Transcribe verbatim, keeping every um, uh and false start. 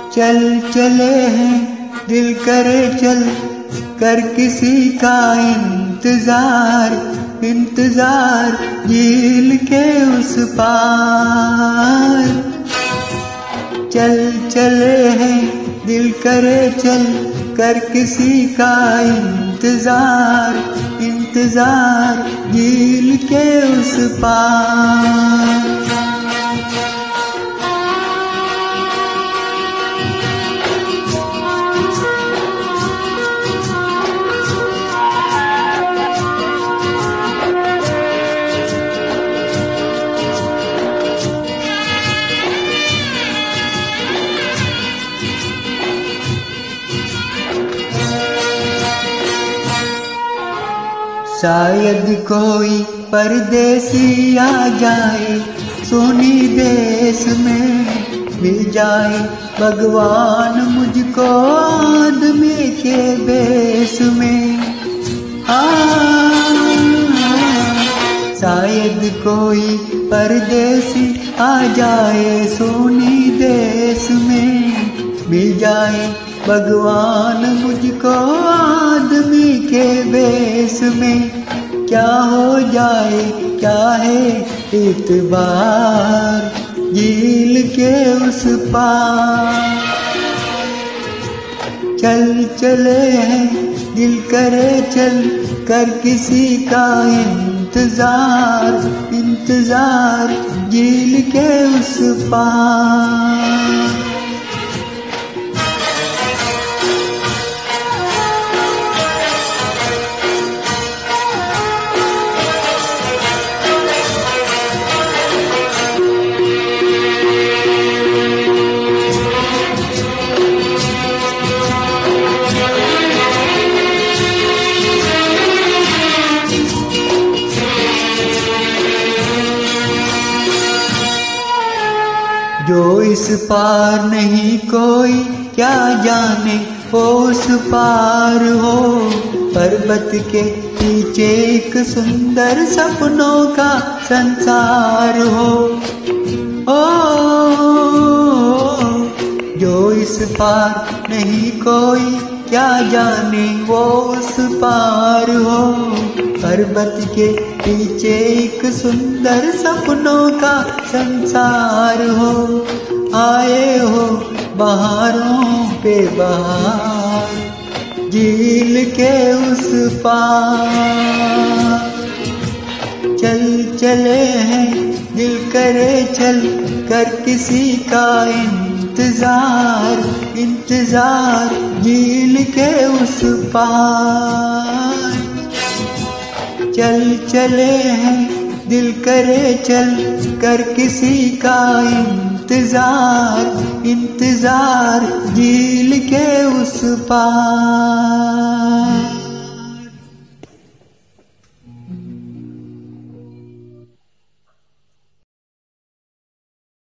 चल चले हैं दिल करे चल कर किसी का इंतजार, इंतजार झील के उस पार। चल चले हैं दिल करे चल कर किसी का इंतजार, इंतजार झील के उस पार। शायद कोई परदेसी आ जाए सोनी देश में, मिल जाए भगवान मुझको आदमी के बेस में। हाँ, शायद कोई परदेसी आ जाए सोनी देश में, मिल जाए भगवान मुझको आदमी के बेस में। क्या हो जाए क्या है इतबार झील के उस पार। चल चले हैं दिल करे चल कर किसी का इंतजार, इंतजार झील के उस पार। जो इस पार नहीं कोई क्या जाने वो उस पार हो, पर्वत के पीछे एक सुंदर सपनों का संसार हो। ओ, जो इस पार नहीं कोई क्या जाने वो उस पार हो, पर्वत के पीछे एक सुंदर सपनों का संसार हो। आए हो बहारों पे बहार झील के उस पार। चल चले हैं दिल करे चल कर किसी का इंतजार, इंतजार झील के उस पार। चल चले हैं दिल करे चल कर किसी का इंतजार, इंतजार झील के उस पार।